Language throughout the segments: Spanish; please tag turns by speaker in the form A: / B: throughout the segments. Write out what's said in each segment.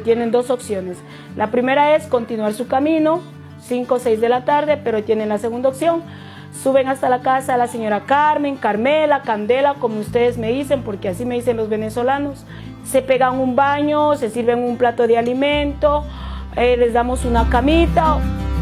A: tienen dos opciones. La primera es continuar su camino, 5 o 6 de la tarde, pero tienen la segunda opción. Suben hasta la casa de la señora Carmen, Carmela, Candela, como ustedes me dicen, porque así me dicen los venezolanos. Se pegan un baño, se sirven un plato de alimento, les damos una camita.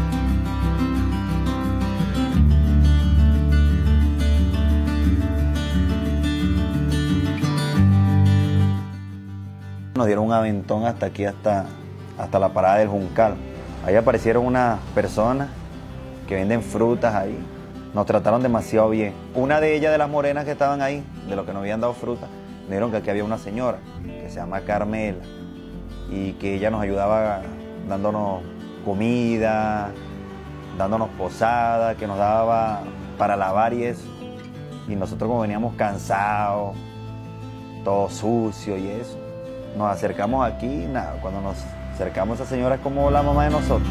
B: Nos dieron un aventón hasta aquí, hasta la parada del Juncal. Ahí aparecieron unas personas que venden frutas ahí. Nos trataron demasiado bien. Una de ellas, de las morenas que estaban ahí, de los que nos habían dado fruta, me dijeron que aquí había una señora que se llama Carmela y que ella nos ayudaba dándonos comida, dándonos posada, que nos daba para lavar y eso. Y nosotros, como veníamos cansados, todo sucio y eso, nos acercamos aquí y nada, cuando nos acercamos a esa señora es como la mamá de nosotros.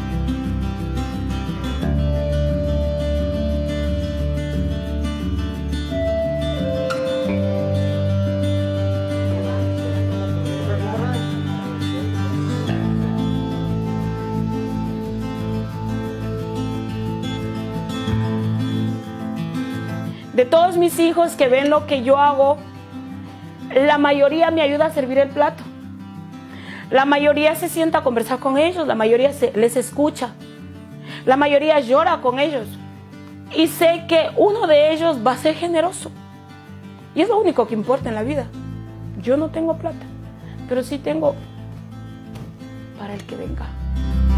A: De todos mis hijos que ven lo que yo hago, la mayoría me ayuda a servir el plato. La mayoría se sienta a conversar con ellos, la mayoría les escucha. La mayoría llora con ellos. Y sé que uno de ellos va a ser generoso. Y es lo único que importa en la vida. Yo no tengo plata, pero sí tengo para el que venga.